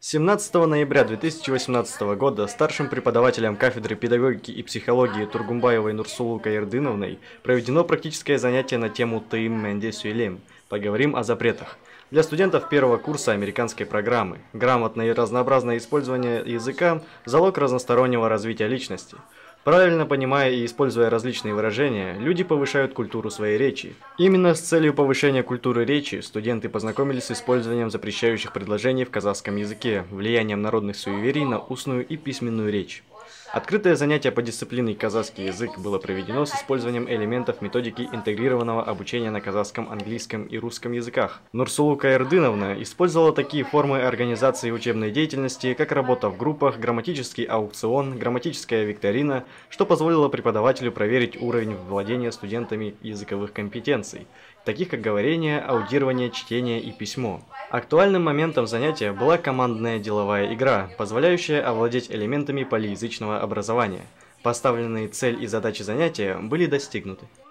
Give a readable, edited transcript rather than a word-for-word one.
17 ноября 2018 года старшим преподавателем кафедры педагогики и психологии Тургумбаевой Нурсулу Каирдыновной проведено практическое занятие на тему «Тыйм Менде Сюйлем». Поговорим о запретах. Для студентов первого курса американской программы грамотное и разнообразное использование языка – залог разностороннего развития личности. Правильно понимая и используя различные выражения, люди повышают культуру своей речи. Именно с целью повышения культуры речи студенты познакомились с использованием запрещающих предложений в казахском языке, влиянием народных суеверий на устную и письменную речь. Открытое занятие по дисциплине «Казахский язык» было проведено с использованием элементов методики интегрированного обучения на казахском, английском и русском языках. Нурсулу Каирдыновна использовала такие формы организации учебной деятельности, как работа в группах, грамматический аукцион, грамматическая викторина, что позволило преподавателю проверить уровень владения студентами языковых компетенций, таких как говорение, аудирование, чтение и письмо. Актуальным моментом занятия была командная деловая игра, позволяющая овладеть элементами полиязычного образования. Поставленные цель и задачи занятия были достигнуты.